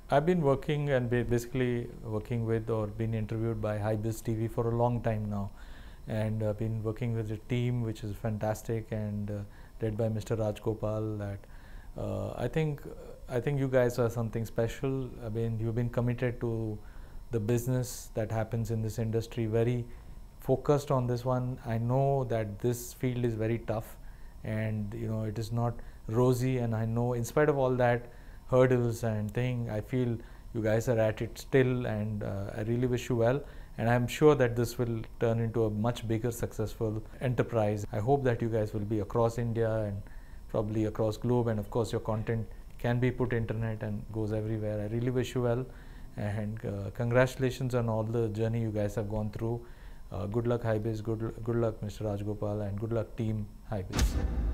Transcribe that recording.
I've been working and basically working with or been interviewed by Hybiz TV for a long time now, and I've been working with a team which is fantastic and led by Mr. Raj Gopal. That I think you guys are something special. I mean, you've been committed to the business that happens in this industry, very focused on this one. I know that this field is very tough, and it is not rosy, and I know in spite of all that hurdles and thing, I feel you guys are at it still, and I really wish you well, and I'm sure that this will turn into a much bigger successful enterprise. I hope that you guys will be across India and probably across globe, and of course your content can be put internet and goes everywhere. I really wish you well, and congratulations on all the journey you guys have gone through. Good luck Hybiz, good luck Mr. Raj Gopal, and good luck team Hybiz.